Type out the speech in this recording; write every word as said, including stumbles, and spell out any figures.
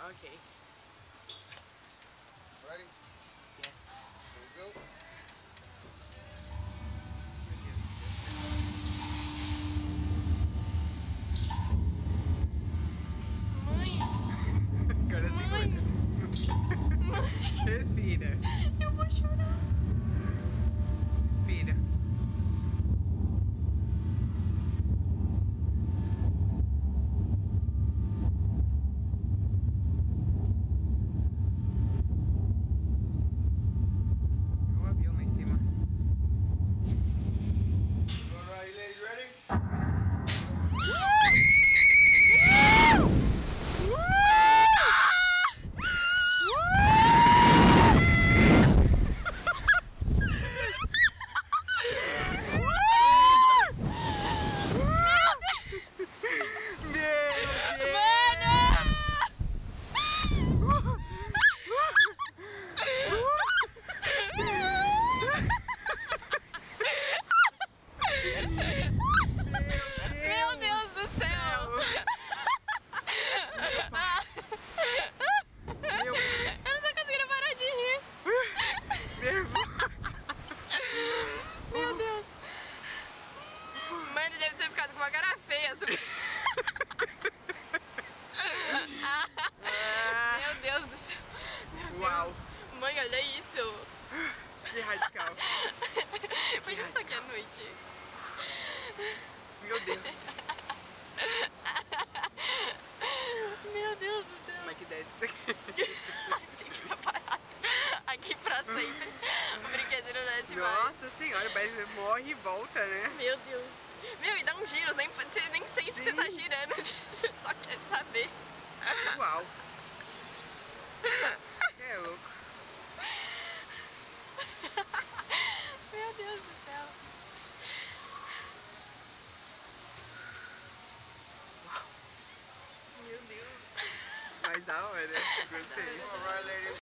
Okay. Ready? Yes. Here we go. Agora Mãe. segura. Mãe. Respira. Eu vou chorar. Respira. Um avião lá em cima. All right, ladies, ready? Meu Deus do céu! Meu, Eu não tô conseguindo parar de rir. nervosa. Meu Deus. Mãe, ele deve ter ficado com uma cara feia. Ah, Meu Deus do céu. Meu uau, Deus. Mãe, olha isso. que radical. Imagina isso aqui à noite. Meu Deus. Meu Deus do céu. Como é que desce isso aqui? Tinha que ficar parado aqui pra sempre. O brinquedo não desce mais. Nossa senhora, mas morre e volta, né? Meu Deus. Meu, e dá um giro, nem, você nem sente que você tá Sim. girando, você só quer saber. Uau. Você é louco. Meu Deus do céu. Meu Deus. Mas da hora, gostei. All right, ladies.